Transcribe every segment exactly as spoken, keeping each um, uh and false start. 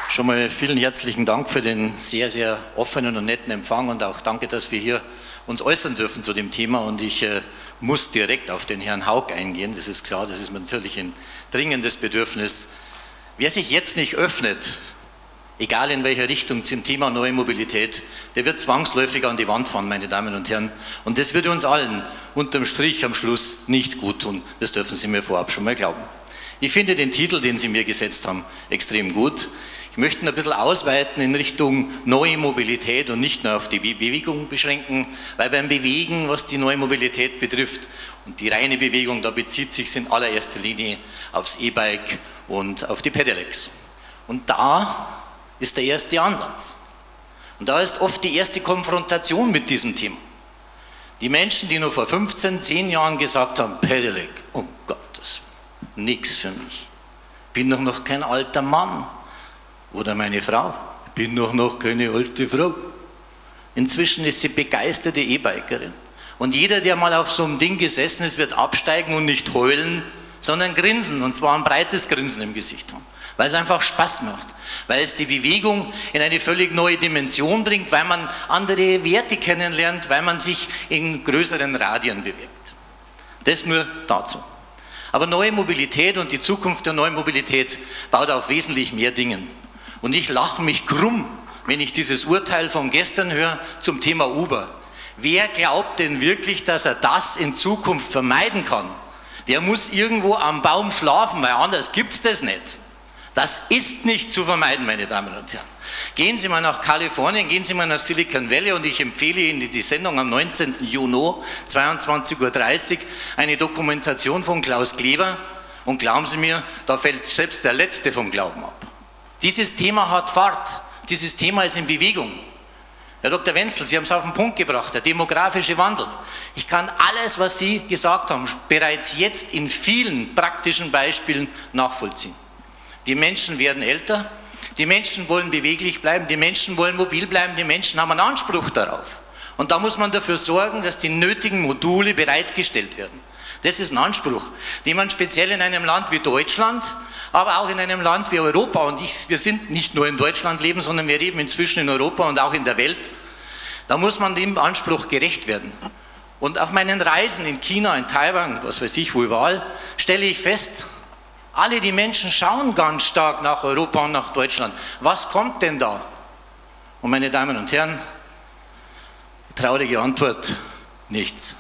Schon mal vielen herzlichen Dank für den sehr, sehr offenen und netten Empfang und auch danke, dass wir hier uns äußern dürfen zu dem Thema. Und ich äh, muss direkt auf den Herrn Haug eingehen, das ist klar, das ist natürlich ein dringendes Bedürfnis. Wer sich jetzt nicht öffnet, egal in welcher Richtung zum Thema neue Mobilität, der wird zwangsläufig an die Wand fahren, meine Damen und Herren. Und das würde uns allen unterm Strich am Schluss nicht gut tun. Das dürfen Sie mir vorab schon mal glauben. Ich finde den Titel, den Sie mir gesetzt haben, extrem gut. Ich möchte ihn ein bisschen ausweiten in Richtung neue Mobilität und nicht nur auf die Bewegung beschränken, weil beim Bewegen, was die neue Mobilität betrifft und die reine Bewegung, da bezieht sich in allererster Linie aufs E-Bike und auf die Pedelecs. Und da ist der erste Ansatz. Und da ist oft die erste Konfrontation mit diesem Thema. Die Menschen, die nur vor fünfzehn, zehn Jahren gesagt haben, Pedelec, um Gottes Willen, nichts für mich. Bin doch noch kein alter Mann. Oder meine Frau, ich bin doch noch keine alte Frau. Inzwischen ist sie begeisterte E-Bikerin. Und jeder, der mal auf so einem Ding gesessen ist, wird absteigen und nicht heulen, sondern grinsen. Und zwar ein breites Grinsen im Gesicht haben. Weil es einfach Spaß macht. Weil es die Bewegung in eine völlig neue Dimension bringt, weil man andere Werte kennenlernt, weil man sich in größeren Radien bewegt. Das nur dazu. Aber neue Mobilität und die Zukunft der neuen Mobilität baut auf wesentlich mehr Dingen. Und ich lache mich krumm, wenn ich dieses Urteil von gestern höre zum Thema Uber. Wer glaubt denn wirklich, dass er das in Zukunft vermeiden kann? Der muss irgendwo am Baum schlafen, weil anders gibt es das nicht. Das ist nicht zu vermeiden, meine Damen und Herren. Gehen Sie mal nach Kalifornien, gehen Sie mal nach Silicon Valley und ich empfehle Ihnen die Sendung am neunzehnten Juni, zweiundzwanzig Uhr dreißig, eine Dokumentation von Klaus Kleber. Und glauben Sie mir, da fällt selbst der Letzte vom Glauben ab. Dieses Thema hat Fahrt, dieses Thema ist in Bewegung. Herr Doktor Wenzel, Sie haben es auf den Punkt gebracht, der demografische Wandel. Ich kann alles, was Sie gesagt haben, bereits jetzt in vielen praktischen Beispielen nachvollziehen. Die Menschen werden älter, die Menschen wollen beweglich bleiben, die Menschen wollen mobil bleiben, die Menschen haben einen Anspruch darauf. Und da muss man dafür sorgen, dass die nötigen Module bereitgestellt werden. Das ist ein Anspruch, den man speziell in einem Land wie Deutschland, aber auch in einem Land wie Europa, und ich, wir sind nicht nur in Deutschland leben, sondern wir leben inzwischen in Europa und auch in der Welt, da muss man dem Anspruch gerecht werden. Und auf meinen Reisen in China, in Taiwan, was weiß ich, wo überall, stelle ich fest, alle die Menschen schauen ganz stark nach Europa und nach Deutschland. Was kommt denn da? Und meine Damen und Herren, traurige Antwort, nichts.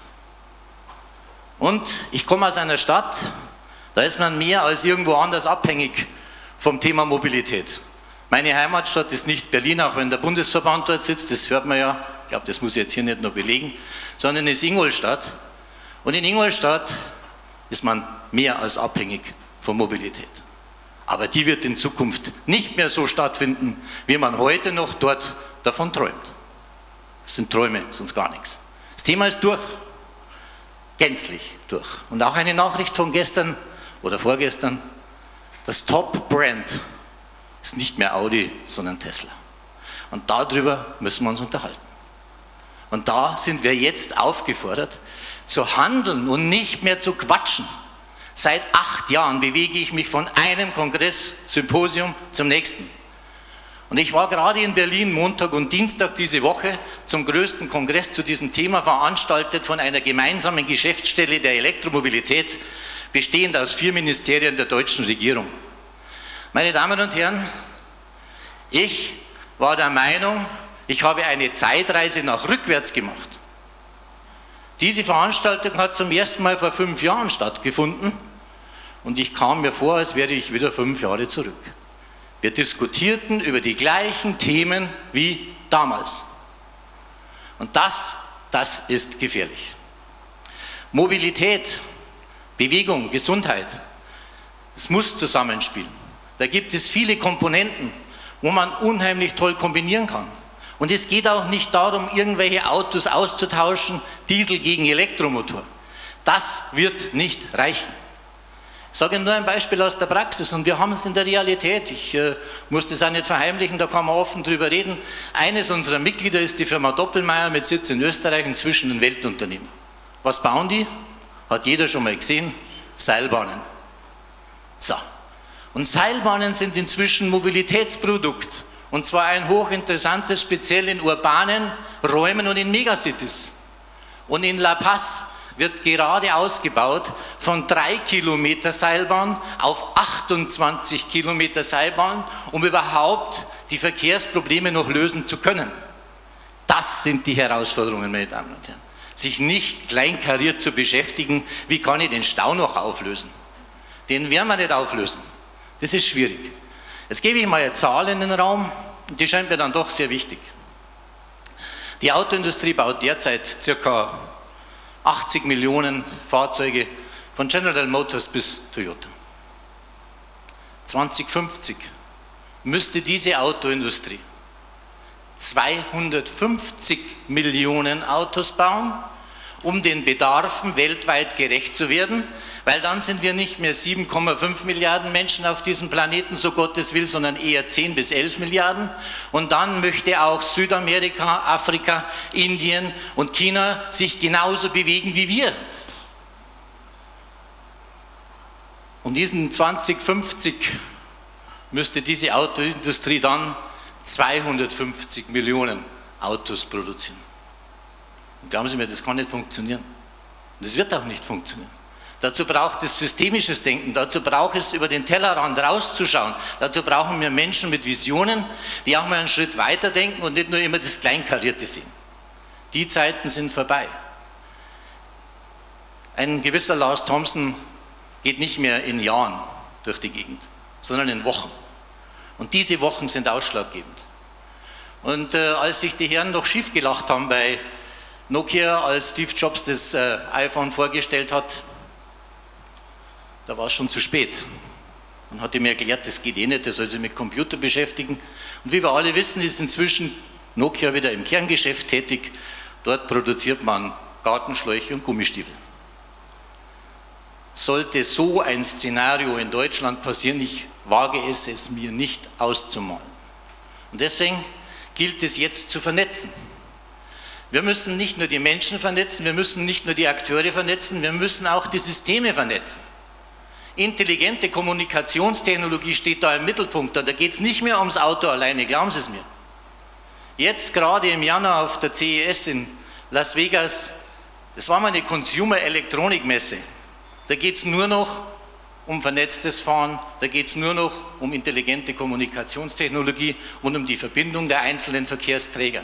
Und ich komme aus einer Stadt, da ist man mehr als irgendwo anders abhängig vom Thema Mobilität. Meine Heimatstadt ist nicht Berlin, auch wenn der Bundesverband dort sitzt, das hört man ja, ich glaube, das muss ich jetzt hier nicht nur belegen, sondern ist Ingolstadt. Und in Ingolstadt ist man mehr als abhängig von Mobilität. Aber die wird in Zukunft nicht mehr so stattfinden, wie man heute noch dort davon träumt. Das sind Träume, sonst gar nichts. Das Thema ist durch. Gänzlich durch. Und auch eine Nachricht von gestern oder vorgestern, das Top-Brand ist nicht mehr Audi, sondern Tesla. Und darüber müssen wir uns unterhalten. Und da sind wir jetzt aufgefordert, zu handeln und nicht mehr zu quatschen. Seit acht Jahren bewege ich mich von einem Kongress, Symposium zum nächsten. Und ich war gerade in Berlin Montag und Dienstag diese Woche zum größten Kongress zu diesem Thema, veranstaltet von einer gemeinsamen Geschäftsstelle der Elektromobilität, bestehend aus vier Ministerien der deutschen Regierung. Meine Damen und Herren, ich war der Meinung, ich habe eine Zeitreise nach rückwärts gemacht. Diese Veranstaltung hat zum ersten Mal vor fünf Jahren stattgefunden und ich kam mir vor, als wäre ich wieder fünf Jahre zurück. Wir diskutierten über die gleichen Themen wie damals. Und das, das ist gefährlich. Mobilität, Bewegung, Gesundheit, es muss zusammenspielen. Da gibt es viele Komponenten, wo man unheimlich toll kombinieren kann. Und es geht auch nicht darum, irgendwelche Autos auszutauschen, Diesel gegen Elektromotor. Das wird nicht reichen. Ich sage Ihnen nur ein Beispiel aus der Praxis und wir haben es in der Realität. Ich äh, muss das auch nicht verheimlichen, da kann man offen drüber reden. Eines unserer Mitglieder ist die Firma Doppelmayr mit Sitz in Österreich, inzwischen ein Weltunternehmen. Was bauen die? Hat jeder schon mal gesehen? Seilbahnen. So. Und Seilbahnen sind inzwischen Mobilitätsprodukt. Und zwar ein hochinteressantes, speziell in urbanen Räumen und in Megacities. Und in La Paz wird gerade ausgebaut von drei Kilometer Seilbahn auf achtundzwanzig Kilometer Seilbahn, um überhaupt die Verkehrsprobleme noch lösen zu können. Das sind die Herausforderungen, meine Damen und Herren. Sich nicht kleinkariert zu beschäftigen, wie kann ich den Stau noch auflösen? Den werden wir nicht auflösen. Das ist schwierig. Jetzt gebe ich mal eine Zahl in den Raum, und die scheint mir dann doch sehr wichtig. Die Autoindustrie baut derzeit ca. achtzig Millionen Fahrzeuge von General Motors bis Toyota. zweitausendfünfzig müsste diese Autoindustrie zweihundertfünfzig Millionen Autos bauen, um den Bedarfen weltweit gerecht zu werden, weil dann sind wir nicht mehr sieben Komma fünf Milliarden Menschen auf diesem Planeten, so Gottes will, sondern eher zehn bis elf Milliarden. Und dann möchte auch Südamerika, Afrika, Indien und China sich genauso bewegen wie wir. Und diesen zweitausendfünfzig müsste diese Autoindustrie dann zweihundertfünfzig Millionen Autos produzieren. Und glauben Sie mir, das kann nicht funktionieren. Und das wird auch nicht funktionieren. Dazu braucht es systemisches Denken, dazu braucht es, über den Tellerrand rauszuschauen. Dazu brauchen wir Menschen mit Visionen, die auch mal einen Schritt weiter denken und nicht nur immer das Kleinkarierte sehen. Die Zeiten sind vorbei. Ein gewisser Lars Thompson geht nicht mehr in Jahren durch die Gegend, sondern in Wochen. Und diese Wochen sind ausschlaggebend. Und äh, als sich die Herren noch schief gelacht haben bei Nokia, als Steve Jobs das äh, iPhone vorgestellt hat, da war es schon zu spät. Man hat ihm erklärt, das geht eh nicht, der soll sich mit Computer beschäftigen. Und wie wir alle wissen, ist inzwischen Nokia wieder im Kerngeschäft tätig. Dort produziert man Gartenschläuche und Gummistiefel. Sollte so ein Szenario in Deutschland passieren, ich wage es, es mir nicht auszumalen. Und deswegen gilt es jetzt zu vernetzen. Wir müssen nicht nur die Menschen vernetzen, wir müssen nicht nur die Akteure vernetzen, wir müssen auch die Systeme vernetzen. Intelligente Kommunikationstechnologie steht da im Mittelpunkt. Da geht es nicht mehr ums Auto alleine, glauben Sie es mir. Jetzt gerade im Januar auf der C E S in Las Vegas, das war mal eine Consumer-Elektronik-Messe. Da geht es nur noch um vernetztes Fahren, da geht es nur noch um intelligente Kommunikationstechnologie und um die Verbindung der einzelnen Verkehrsträger.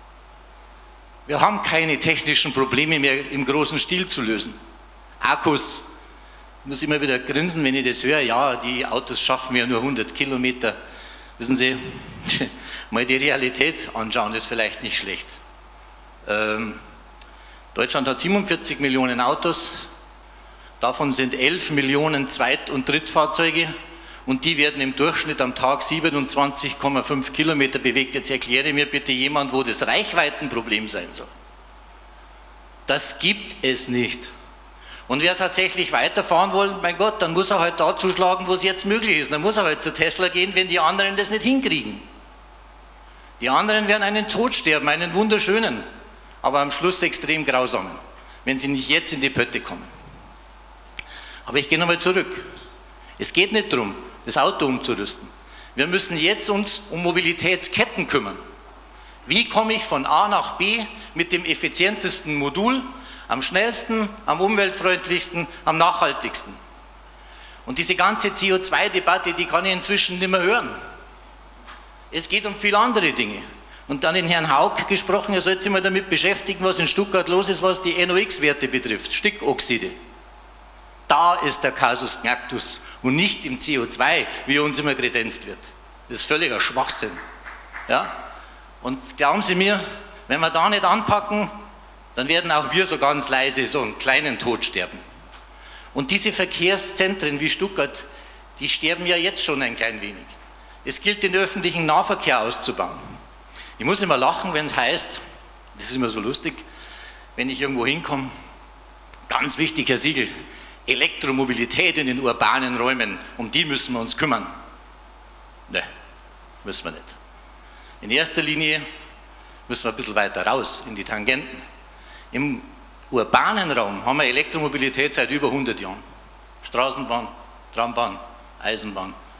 Wir haben keine technischen Probleme mehr im großen Stil zu lösen. Akkus, ich muss immer wieder grinsen, wenn ich das höre, ja, die Autos schaffen ja nur hundert Kilometer. Wissen Sie, mal die Realität anschauen, ist vielleicht nicht schlecht. Ähm, Deutschland hat siebenundvierzig Millionen Autos, davon sind elf Millionen Zweit- und Drittfahrzeuge und die werden im Durchschnitt am Tag siebenundzwanzig Komma fünf Kilometer bewegt. Jetzt erkläre mir bitte jemand, wo das Reichweitenproblem sein soll. Das gibt es nicht. Und wer tatsächlich weiterfahren will, mein Gott, dann muss er halt da zuschlagen, wo es jetzt möglich ist. Dann muss er halt zu Tesla gehen, wenn die anderen das nicht hinkriegen. Die anderen werden einen Tod sterben, einen wunderschönen, aber am Schluss extrem grausamen, wenn sie nicht jetzt in die Pötte kommen. Aber ich gehe nochmal zurück. Es geht nicht darum, das Auto umzurüsten. Wir müssen jetzt uns um Mobilitätsketten kümmern. Wie komme ich von A nach B mit dem effizientesten Modul, am schnellsten, am umweltfreundlichsten, am nachhaltigsten? Und diese ganze C O zwei Debatte, die kann ich inzwischen nicht mehr hören. Es geht um viele andere Dinge. Und dann den Herrn Haug gesprochen, er sollte sich mal damit beschäftigen, was in Stuttgart los ist, was die N O X Werte betrifft, Stickoxide. Da ist der Kasus Knacktus und nicht im C O zwei, wie uns immer kredenzt wird. Das ist völliger Schwachsinn. Ja? Und glauben Sie mir, wenn wir da nicht anpacken, dann werden auch wir so ganz leise so einen kleinen Tod sterben. Und diese Verkehrszentren wie Stuttgart, die sterben ja jetzt schon ein klein wenig. Es gilt, den öffentlichen Nahverkehr auszubauen. Ich muss immer lachen, wenn es heißt, das ist immer so lustig, wenn ich irgendwo hinkomme, ganz wichtig, Herr Siegel, Elektromobilität in den urbanen Räumen, um die müssen wir uns kümmern. Nein, müssen wir nicht. In erster Linie müssen wir ein bisschen weiter raus, in die Tangenten. Im urbanen Raum haben wir Elektromobilität seit über hundert Jahren. Straßenbahn, Trambahn, Eisenbahn,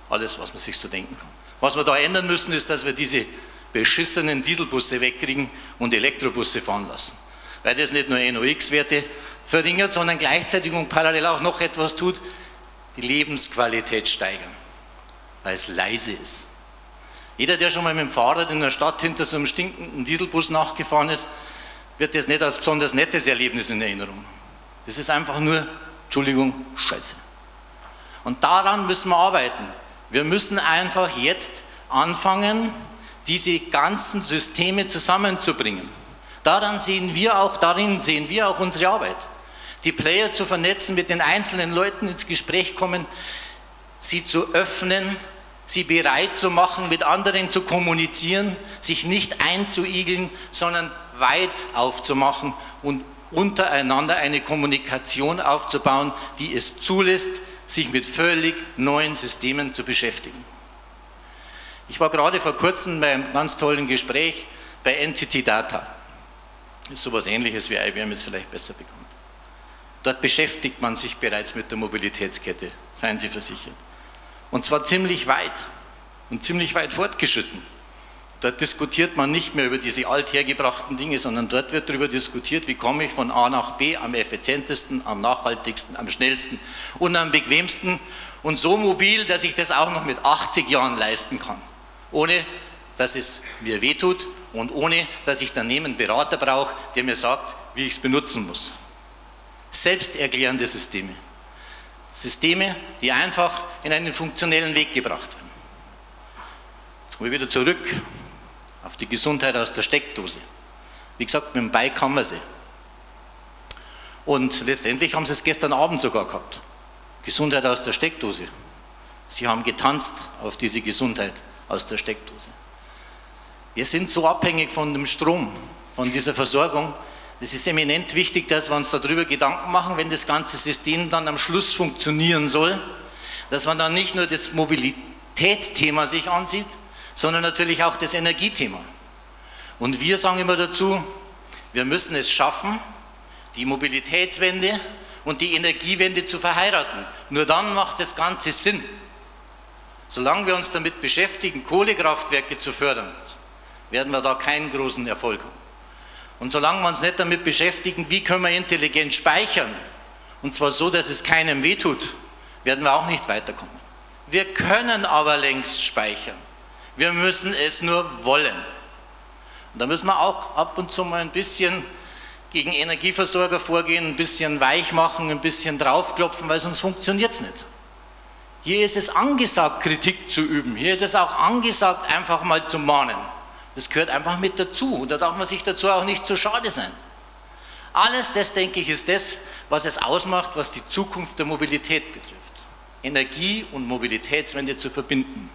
alles, was man sich so denken kann. Was wir da ändern müssen, ist, dass wir diese beschissenen Dieselbusse wegkriegen und Elektrobusse fahren lassen. Weil das nicht nur N O X-Werte verringert, sondern gleichzeitig und parallel auch noch etwas tut, die Lebensqualität steigern, weil es leise ist. Jeder, der schon mal mit dem Fahrrad in der Stadt hinter so einem stinkenden Dieselbus nachgefahren ist, wird das nicht als besonders nettes Erlebnis in Erinnerung. Das ist einfach nur, Entschuldigung, Scheiße. Und daran müssen wir arbeiten. Wir müssen einfach jetzt anfangen, diese ganzen Systeme zusammenzubringen. Daran sehen wir auch, darin sehen wir auch unsere Arbeit. Die Player zu vernetzen, mit den einzelnen Leuten ins Gespräch kommen, sie zu öffnen, sie bereit zu machen, mit anderen zu kommunizieren, sich nicht einzuigeln, sondern weit aufzumachen und untereinander eine Kommunikation aufzubauen, die es zulässt, sich mit völlig neuen Systemen zu beschäftigen. Ich war gerade vor kurzem bei einem ganz tollen Gespräch bei Entity Data. Das ist sowas Ähnliches wie I B M, ist vielleicht besser bekannt. Dort beschäftigt man sich bereits mit der Mobilitätskette, seien Sie versichert. Und zwar ziemlich weit und ziemlich weit fortgeschritten. Dort diskutiert man nicht mehr über diese althergebrachten Dinge, sondern dort wird darüber diskutiert, wie komme ich von A nach B am effizientesten, am nachhaltigsten, am schnellsten und am bequemsten und so mobil, dass ich das auch noch mit achtzig Jahren leisten kann, ohne dass es mir wehtut und ohne dass ich daneben einen Berater brauche, der mir sagt, wie ich es benutzen muss. Selbsterklärende Systeme. Systeme, die einfach in einen funktionellen Weg gebracht werden. Jetzt kommen wir wieder zurück auf die Gesundheit aus der Steckdose. Wie gesagt, mit dem Bike haben wir sie. Und letztendlich haben sie es gestern Abend sogar gehabt. Gesundheit aus der Steckdose. Sie haben getanzt auf diese Gesundheit aus der Steckdose. Wir sind so abhängig von dem Strom, von dieser Versorgung. Es ist eminent wichtig, dass wir uns darüber Gedanken machen, wenn das ganze System dann am Schluss funktionieren soll, dass man dann nicht nur das Mobilitätsthema sich ansieht, sondern natürlich auch das Energiethema. Und wir sagen immer dazu, wir müssen es schaffen, die Mobilitätswende und die Energiewende zu verheiraten. Nur dann macht das Ganze Sinn. Solange wir uns damit beschäftigen, Kohlekraftwerke zu fördern, werden wir da keinen großen Erfolg haben. Und solange wir uns nicht damit beschäftigen, wie können wir intelligent speichern, und zwar so, dass es keinem wehtut, werden wir auch nicht weiterkommen. Wir können aber längst speichern. Wir müssen es nur wollen. Und da müssen wir auch ab und zu mal ein bisschen gegen Energieversorger vorgehen, ein bisschen weich machen, ein bisschen draufklopfen, weil sonst funktioniert es nicht. Hier ist es angesagt, Kritik zu üben. Hier ist es auch angesagt, einfach mal zu mahnen. Das gehört einfach mit dazu und da darf man sich dazu auch nicht zu schade sein. Alles das, denke ich, ist das, was es ausmacht, was die Zukunft der Mobilität betrifft. Energie- und Mobilitätswende zu verbinden.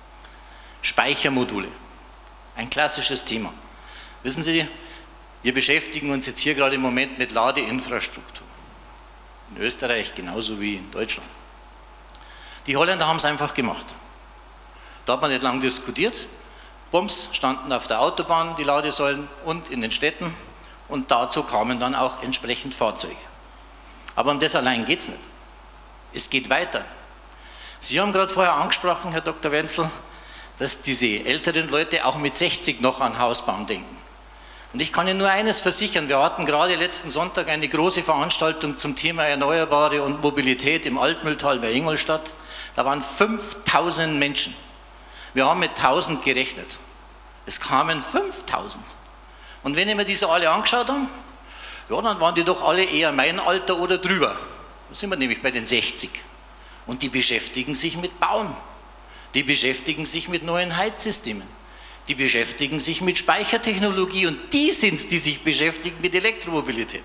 Speichermodule, ein klassisches Thema. Wissen Sie, wir beschäftigen uns jetzt hier gerade im Moment mit Ladeinfrastruktur. In Österreich genauso wie in Deutschland. Die Holländer haben es einfach gemacht. Da hat man nicht lange diskutiert. Bums, standen auf der Autobahn die Ladesäulen und in den Städten und dazu kamen dann auch entsprechend Fahrzeuge. Aber um das allein geht es nicht. Es geht weiter. Sie haben gerade vorher angesprochen, Herr Doktor Wenzel, dass diese älteren Leute auch mit sechzig noch an Hausbauen denken. Und ich kann Ihnen nur eines versichern, wir hatten gerade letzten Sonntag eine große Veranstaltung zum Thema Erneuerbare und Mobilität im Altmühltal bei Ingolstadt. Da waren fünftausend Menschen. Wir haben mit tausend gerechnet. Es kamen fünftausend. Und wenn ich mir diese alle angeschaut habe, ja, dann waren die doch alle eher mein Alter oder drüber. Da sind wir nämlich bei den sechzig. Und die beschäftigen sich mit Bauen. Die beschäftigen sich mit neuen Heizsystemen. Die beschäftigen sich mit Speichertechnologie und die sind es, die sich beschäftigen mit Elektromobilität.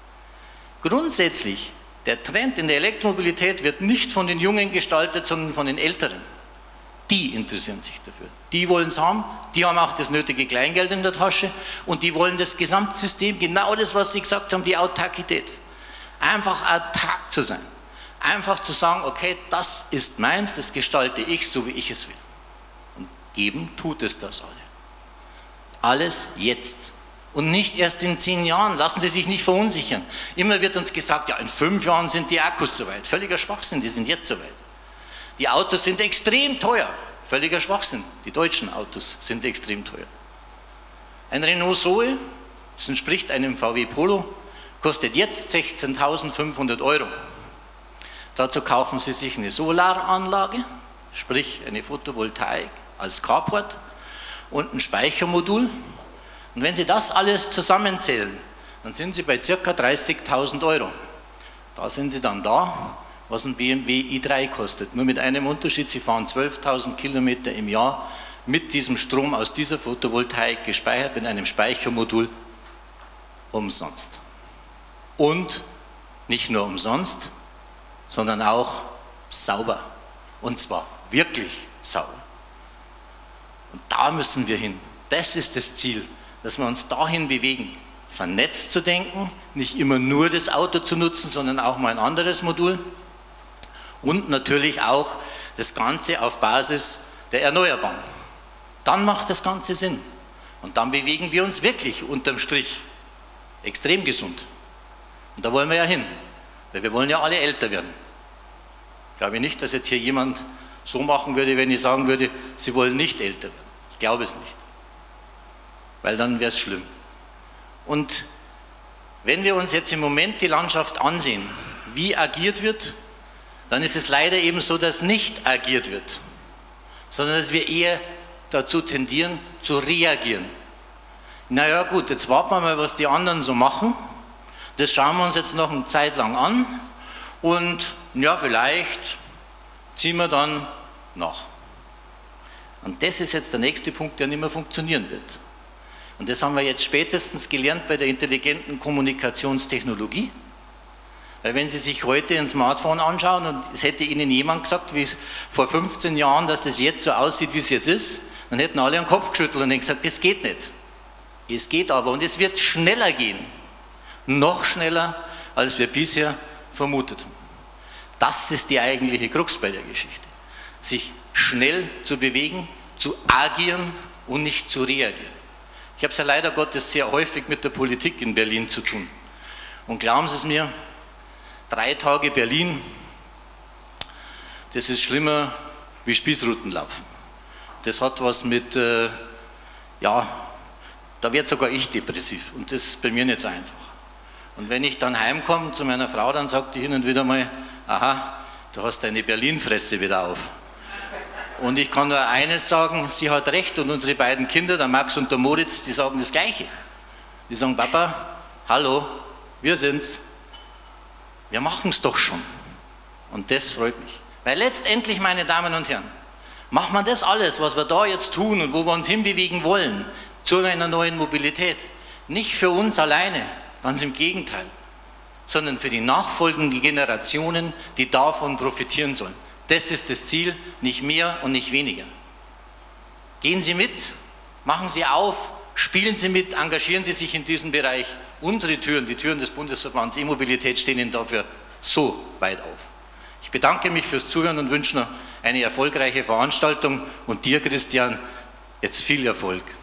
Grundsätzlich, der Trend in der Elektromobilität wird nicht von den Jungen gestaltet, sondern von den Älteren. Die interessieren sich dafür. Die wollen es haben, die haben auch das nötige Kleingeld in der Tasche und die wollen das Gesamtsystem, genau das, was Sie gesagt haben, die Autarkität. Einfach autark zu sein. Einfach zu sagen, okay, das ist meins, das gestalte ich, so wie ich es will. Und geben tut es das alle. Alles jetzt. Und nicht erst in zehn Jahren. Lassen Sie sich nicht verunsichern. Immer wird uns gesagt, ja, in fünf Jahren sind die Akkus soweit. Völliger Schwachsinn, die sind jetzt soweit. Die Autos sind extrem teuer. Völliger Schwachsinn. Die deutschen Autos sind extrem teuer. Ein Renault Zoe, das entspricht einem V W Polo, kostet jetzt sechzehntausendfünfhundert Euro. Dazu kaufen Sie sich eine Solaranlage, sprich eine Photovoltaik als Carport und ein Speichermodul. Und wenn Sie das alles zusammenzählen, dann sind Sie bei ca. dreißigtausend Euro. Da sind Sie dann da, was ein B M W i drei kostet. Nur mit einem Unterschied, Sie fahren zwölftausend Kilometer im Jahr mit diesem Strom aus dieser Photovoltaik gespeichert mit einem Speichermodul umsonst. Und nicht nur umsonst, sondern auch sauber. Und zwar wirklich sauber. Und da müssen wir hin. Das ist das Ziel, dass wir uns dahin bewegen, vernetzt zu denken, nicht immer nur das Auto zu nutzen, sondern auch mal ein anderes Modul. Und natürlich auch das Ganze auf Basis der Erneuerbaren. Dann macht das Ganze Sinn. Und dann bewegen wir uns wirklich unterm Strich extrem gesund. Und da wollen wir ja hin, weil wir wollen ja alle älter werden. Ich glaube nicht, dass jetzt hier jemand so machen würde, wenn ich sagen würde, Sie wollen nicht älter werden. Ich glaube es nicht, weil dann wäre es schlimm. Und wenn wir uns jetzt im Moment die Landschaft ansehen, wie agiert wird, dann ist es leider eben so, dass nicht agiert wird, sondern dass wir eher dazu tendieren, zu reagieren. Naja gut, jetzt warten wir mal, was die anderen so machen. Das schauen wir uns jetzt noch eine Zeit lang an und ja, vielleicht ziehen wir dann nach. Und das ist jetzt der nächste Punkt, der nicht mehr funktionieren wird. Und das haben wir jetzt spätestens gelernt bei der intelligenten Kommunikationstechnologie. Weil wenn Sie sich heute ein Smartphone anschauen und es hätte Ihnen jemand gesagt, wie vor fünfzehn Jahren, dass das jetzt so aussieht, wie es jetzt ist, dann hätten alle den Kopf geschüttelt und gesagt, das geht nicht. Es geht aber und es wird schneller gehen. Noch schneller, als wir bisher vermutet haben. Das ist die eigentliche Krux bei der Geschichte. Sich schnell zu bewegen, zu agieren und nicht zu reagieren. Ich habe es ja leider Gottes sehr häufig mit der Politik in Berlin zu tun. Und glauben Sie es mir, drei Tage Berlin, das ist schlimmer wie Spießrutenlaufen. Das hat was mit, äh, ja, da wird sogar ich depressiv und das ist bei mir nicht so einfach. Und wenn ich dann heimkomme zu meiner Frau, dann sagt die hin und wieder mal, aha, du hast deine Berlin-Fresse wieder auf. Und ich kann nur eines sagen, sie hat recht und unsere beiden Kinder, der Max und der Moritz, die sagen das Gleiche. Die sagen, Papa, hallo, wir sind's. Wir machen es doch schon. Und das freut mich. Weil letztendlich, meine Damen und Herren, macht man das alles, was wir da jetzt tun und wo wir uns hinbewegen wollen, zu einer neuen Mobilität, nicht für uns alleine, ganz im Gegenteil, sondern für die nachfolgenden Generationen, die davon profitieren sollen. Das ist das Ziel, nicht mehr und nicht weniger. Gehen Sie mit, machen Sie auf, spielen Sie mit, engagieren Sie sich in diesem Bereich. Unsere Türen, die Türen des Bundesverbands E-Mobilität stehen Ihnen dafür so weit auf. Ich bedanke mich fürs Zuhören und wünsche noch eine erfolgreiche Veranstaltung und dir, Christian, jetzt viel Erfolg.